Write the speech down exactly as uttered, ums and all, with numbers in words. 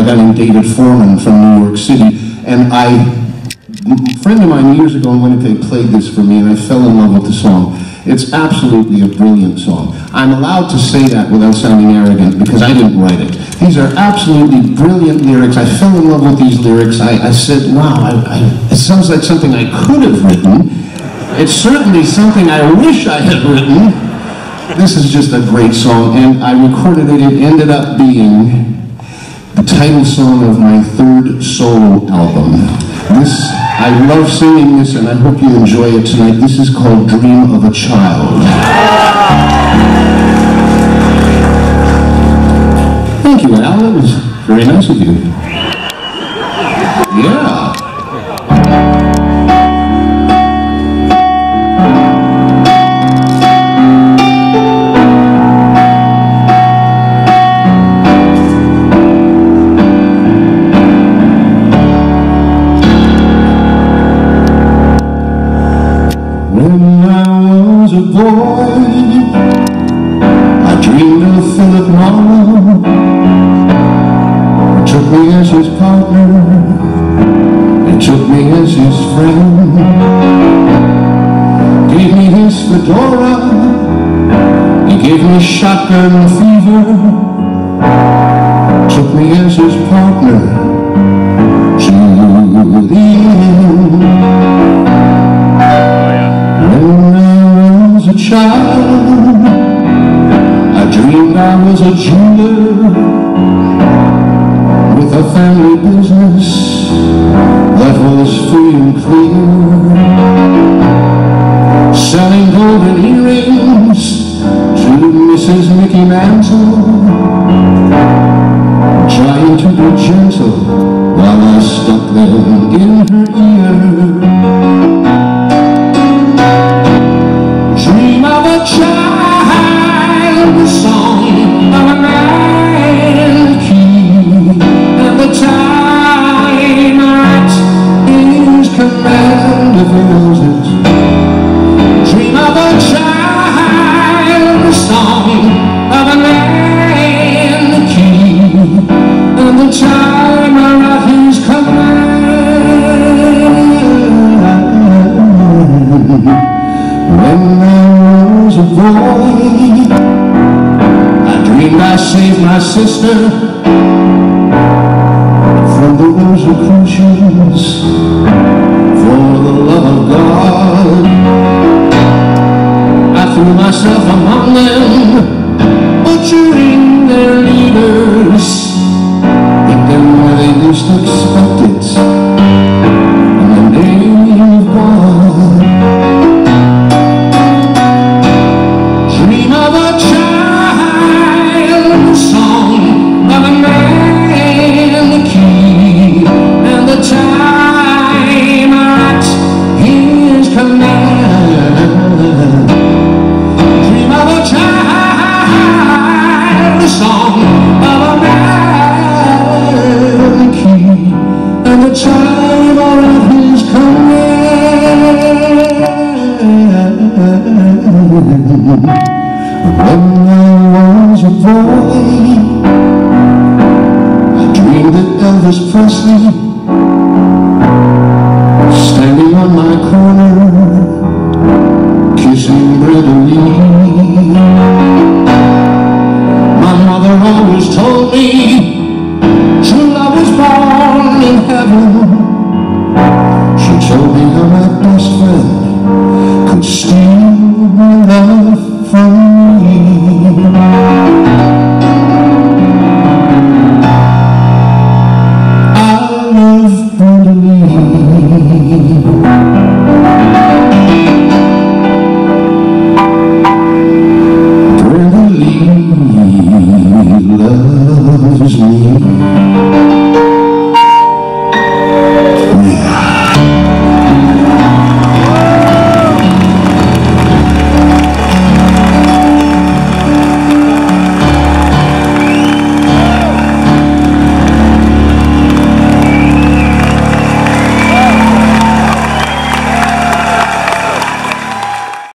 guy named David Foreman from New York City, and I, a friend of mine years ago in Winnipeg played this for me, and I fell in love with the song. It's absolutely a brilliant song. I'm allowed to say that without sounding arrogant because I didn't write it. These are absolutely brilliant lyrics. I fell in love with these lyrics. I, I said, wow, I, I, it sounds like something I could have written. It's certainly something I wish I had written. This is just a great song, and I recorded it. It ended up being the title song of my third solo album. This, I love singing this, and I hope you enjoy it tonight. This is called Dream of a Child. Thank you, Al. That was very nice of you. Yeah. When I was a boy, I dreamed of Philip Marlowe. He took me as his partner, he took me as his friend, gave me his fedora, he gave me shotgun fever, took me as his partner to the end. When I was a child, I dreamed I was a jeweler with a family business that was free and clear, selling golden earrings to Missus Mickey Mantle, trying to be gentle while I stuck them in her ear. Dream of a child, the song of a man key, and the time at his command if he knows it. Dream of a child, the song of a man key, and the time at his command. When I was a boy, I dreamed I saved my sister from the Rosicrucians for the love of God. I threw myself among them, butchering their leaders, hit them where they least expect it, in the name of God. When I was a boy, I dreamed that Elvis Presley